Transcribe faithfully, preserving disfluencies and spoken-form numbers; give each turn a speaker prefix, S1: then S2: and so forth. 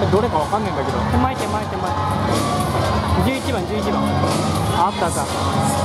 S1: どれかわかんないんだけど。
S2: 手前手前手前。じゅういちばんじゅういちばん。
S1: あったあった。